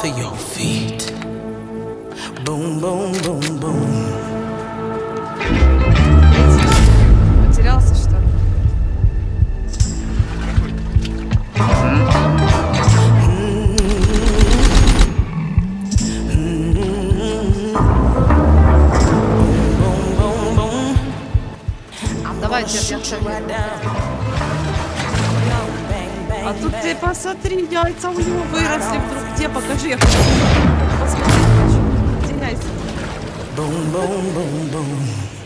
for your feet. Boom, boom, boom, boom. Потерялся, что ли? Давай, дед, я шагаю. А тут ты посмотри, яйца у него выросли вдруг. Где? Покажи, я хочу посмотреть. Теряйся. Boom, boom, boom, boom.